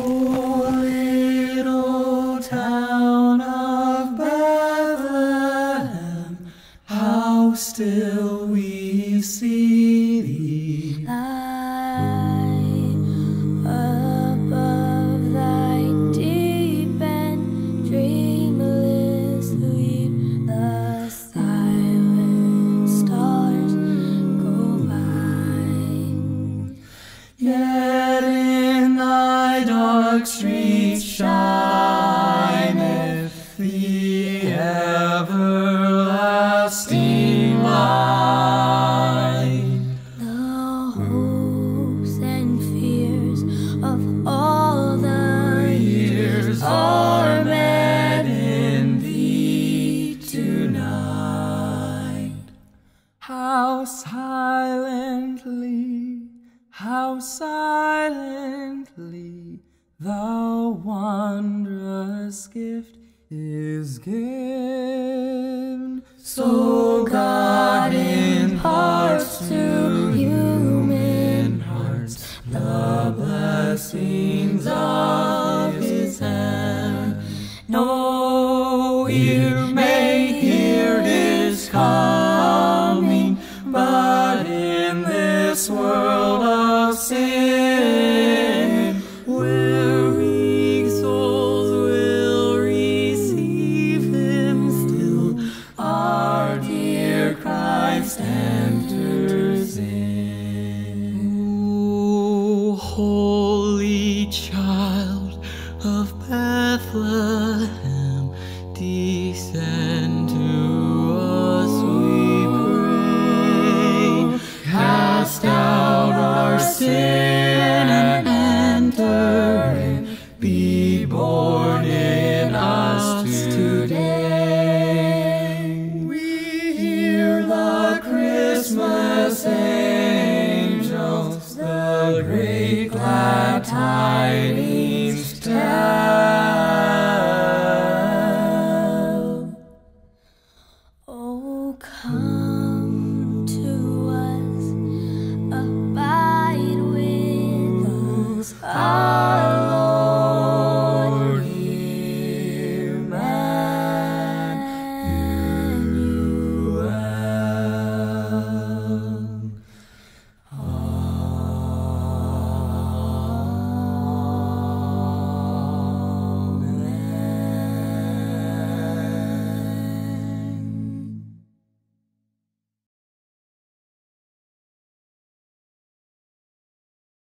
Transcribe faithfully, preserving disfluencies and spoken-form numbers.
little town of Bethlehem, how still we see thee. High above thy deep and dreamless sleep, the silent stars go by. Yet in thy dark streets shineth the everlasting light. The hopes and fears of all the years are met in thee tonight. How silently, how silently the wondrous gift is given. So God imparts to human hearts the blessings of his hand. No ear may hear his coming, but in this world of sin, where weak souls will receive him still, our dear Christ enters in. O holy child of Bethlehem,